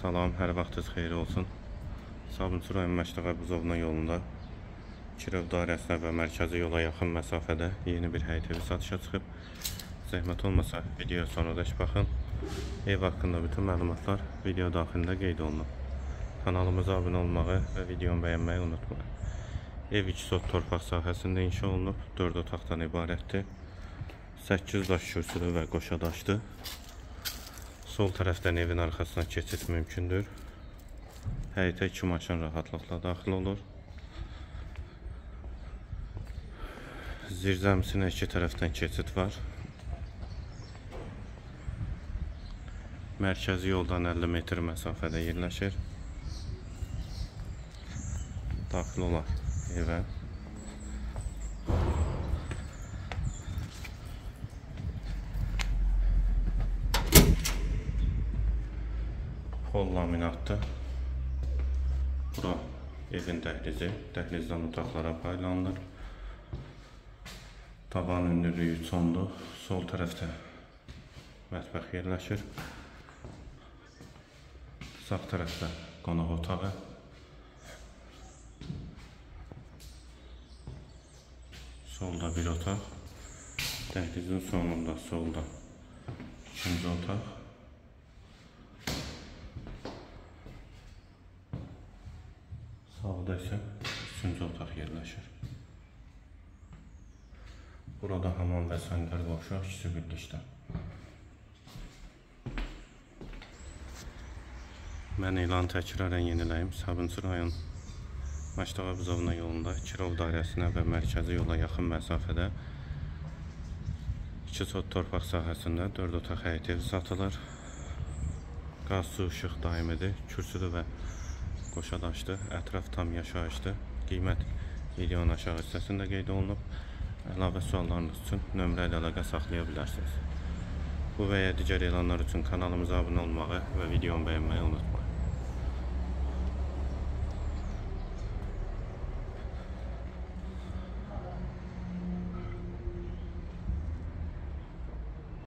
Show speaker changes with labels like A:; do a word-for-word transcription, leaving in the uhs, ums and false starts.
A: Salam, hər vaxtınız xeyir olsun. Sabunçu rayon Məştəqə Buzovna yolunda Kirov dairəsinə və mərkəzi yola yaxın məsafədə yeni bir həyət evi satışa çıxıb. Zəhmət olmasa videoya sonradək baxın. Ev haqqında bütün məlumatlar video daxilində qeyd olunub. Kanalımıza abunə olmağı və videonu bəyənməyi unutmayın. Ev iki sot torpaq sahəsində inşa olunub, dörd otaqdan ibarətdir. səkkiz daş kürsülü və qoşadaşdır. Sol tərəfdən evin arxasına keçid mümkündür. Həyətə iki maşın rahatlıqla daxil olur. Zirzəmisinə iki tərəfdən keçid var. Mərkəzi yoldan əlli metr məsafədə yerləşir. Daxil olar evə. Pol laminatdır. Bura evin dəhlizi. Dəhlizdən otaqlara paylanılır. Tavan hündürlüyü üç ondur. Sol tərəfdə mətbəx yerləşir. Sağ tərəfdə qonaq otağı. Solda bir otaq. Dəhlizin sonunda solda ikinci otaq. Sağda isə üçüncü otaq yerləşir. Burada hamam və səngər qovşaq ikisi birlikdə. Mən elanı təkrarən yeniləyim. Sabunçu rayon Məştəqə Buzovna yolunda Kirov dairəsinə və mərkəzi yola yaxın məsafədə iki sot torpaq sahəsində dörd otaq həyət evi satılır. Qaz, su, işıq daimidir. Kürsülü və qoşadaşdır. Ətraf tam yaşayışdır. Qiymət videonun aşağı hissəsində qeyd olunub. Əlavə suallarınız üçün nömrə ilə əlaqə saxlaya bilərsiniz. Bu və ya digər elanlar üçün kanalımıza abunə olmağı və videonu bəyənməyi unutmayın.